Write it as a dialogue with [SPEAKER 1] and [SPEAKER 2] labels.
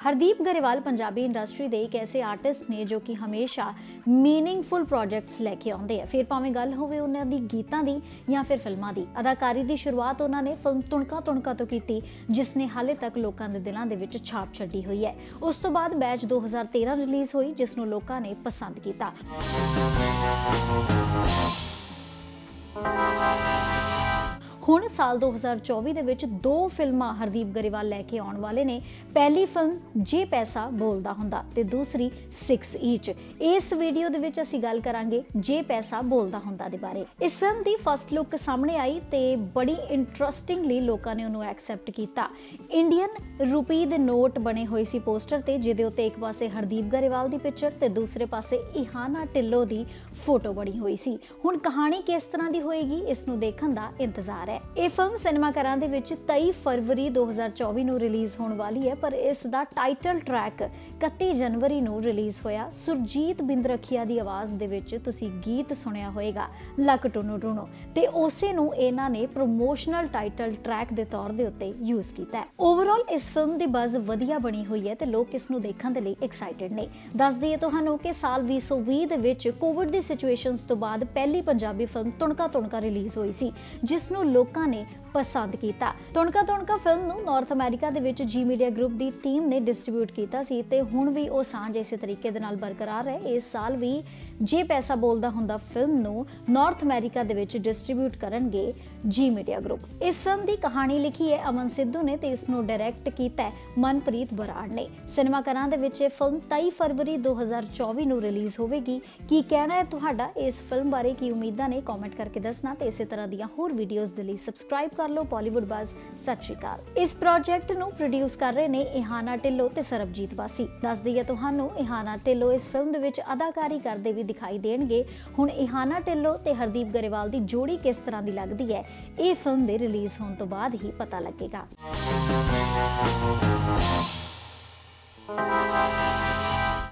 [SPEAKER 1] Hardeep Grewal Punjabi industry के एक ऐसे आर्टिस्ट ने जो कि हमेशा मीनिंगफुल प्रोजेक्ट्स लैके आते हैं। फिर भावें गल होवे उन्हां दी गीतां दी या फिर फिल्मां दी। अदाकारी की शुरुआत उन्होंने फिल्म तुणका तुणका तो की, जिसने हाले तक लोगों के दिलों के विच छाप छड्डी हुई है। उस तो बाद बैच 2013 रिलीज़ हुई, जिसनों लोगों ने पसंद किया। हुण साल 2024 दे विच दो फिल्मां हरदीप गरेवाल लैके आउण वाले ने। पहली फिल्म जे पैसा बोलदा हुंदा ते दूसरी 6 ईच। इस वीडियो दे विच असीं गल करांगे जे पैसा बोलदा हुंदा दे बारे। इस फिल्म दी फर्स्ट लुक सामने आई ते बड़ी इंटरस्टिंगली लोकां ने उहनूं एक्सेप्ट कीता। इंडियन रुपी दे नोट बने होए सी पोस्टर ते, जिहदे उत्ते एक पासे हरदीप गरेवाल दी पिक्चर ते दूसरे पासे इहाना ढिल्लों दी फोटो बनी हुई सी। हुण कहानी किस तरह दी होएगी, इसनूं देखण दा इंतजार है। यह फिल्म सिनेमाघरां दे विच 23 फरवरी 2024 नूं रिलीज़ होने वाली है, पर इस दा टाइटल ट्रैक 31 जनवरी नूं रिलीज़ होया। सुरजीत बिंद्रखिया दी आवाज़ दे विच तुसीं गीत सुनिया होएगा लक टुनो टुनो, ते उसे नूं इन्हां ने प्रमोशनल टाइटल ट्रैक दे तौर दे उत्ते यूज़ कीता है। ओवरऑल इस फिल्म दी बज़ वधिया बनी हुई है ते लोग इस नूं देखण दे लई एक्साइटेड ने। दस दईए तुहानूं कि साल 2020 दे विच कोविड दी सिचुएशनस तो बाद पहली पंजाबी फिल्म तुणका तुणका रिलीज़ हुई सी, जिसनूं लोकां ने पसंद किया। तुणका तुणका फिल्म नूं नॉर्थ अमेरिका दे विच जी मीडिया ग्रुप की टीम ने डिस्ट्रीब्यूट किया सी ते हुण भी वो सांझ इस तरीके दे नाल बरकरार है। इस साल भी जे पैसा बोलदा हुंदा फिल्म नूं नॉर्थ अमेरिका दे विच डिस्ट्रीब्यूट करनगे जी मीडिया ग्रुप। इस फिल्म की कहानी लिखी है अमन सिद्धू ने ते इसनूं डायरैक्ट किया है मनप्रीत बराड़ ने। सिनेमाघरां दे विच फिल्म 23 फरवरी 2024 नूं रिलीज़ होवेगी। की कहना है तुहाडा इस फिल्म बारे, की उम्मीदां ने, कॉमेंट करके दसना ते इसे तरह दीयां होर वीडियोज़ दे लई सबसक्राइब कर लो बॉलीवुड बज़। सत श्री अकाल। इस प्रोजेक्ट नूं प्रोड्यूस कर रहे ने इहाना ढिल्लों ते सरबजीत बासी। दस दईए तुहानूं इहाना ढिल्लों इस फिल्म दे विच अदाकारी करते भी दिखाई देणगे। हुण इहाना ढिल्लों ते हरदीप गरेवाल दी जोड़ी किस तरह की लगती है, ये फिल्म दे रिलीज़ होने तो बाद ही पता लगेगा।